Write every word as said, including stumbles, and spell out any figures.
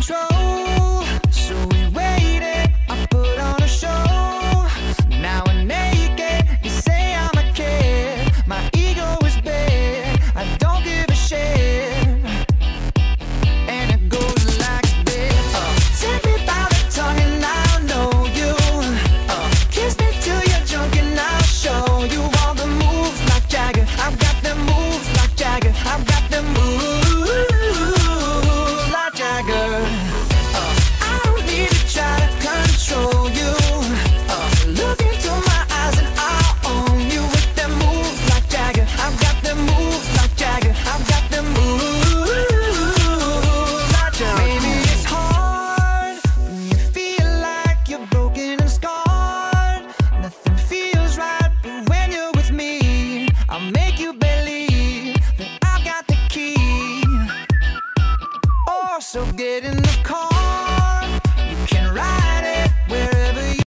control. So we waited, I put on a show. Now we're naked, you say I'm a kid. My ego is big, I don't give a shit. And it goes like this. uh, Take me by the tongue and I'll know you. uh, Kiss me till you're drunk and I'll show you all the moves like Jagger. I've got them moves like Jagger. I've got them moves like Jagger. uh, I don't need to try to control you. uh, Look into my eyes and I'll own you with them moves like Jagger. I've got them moves like Jagger. I've got them moves like Jagger. Maybe it's hard when you feel like you're broken and scarred. Nothing feels right, but when you're with me, I'll make you believe that I've got the key. Oh, so get in